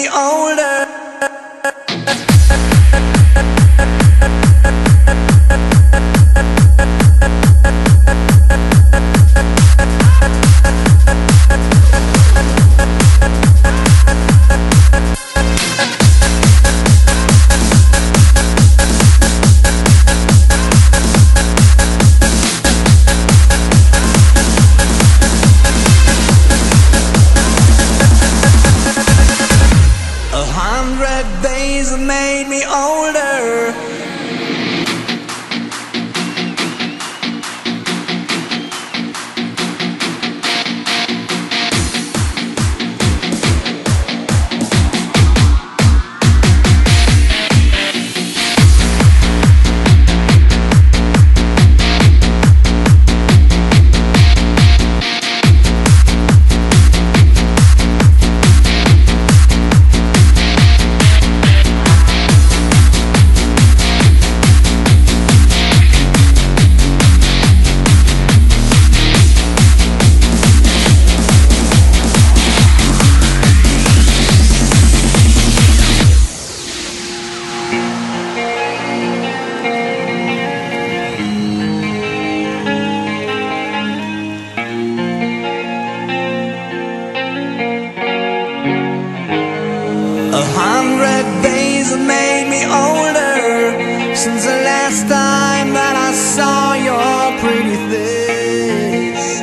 me older. Days have made me older. Days have made me older since the last time that I saw your pretty face.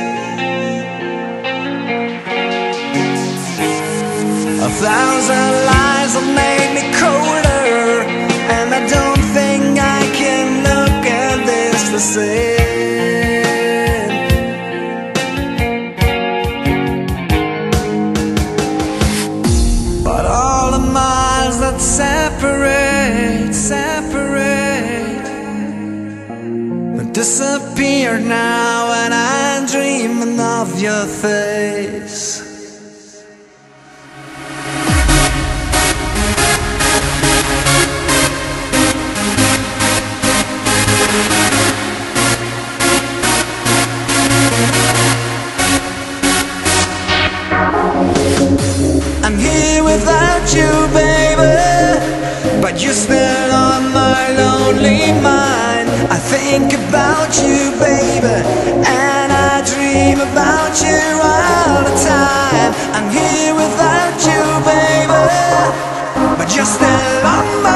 1,000 lies have made me colder, and I don't think I can look at this the same. But all the miles that separate disappear now, and I'm dreaming of your face. I'm here without you, baby, but you're still on my lonely mind. I think about you, baby, and I dream about you all the time. I'm here without you, baby, but you're still on my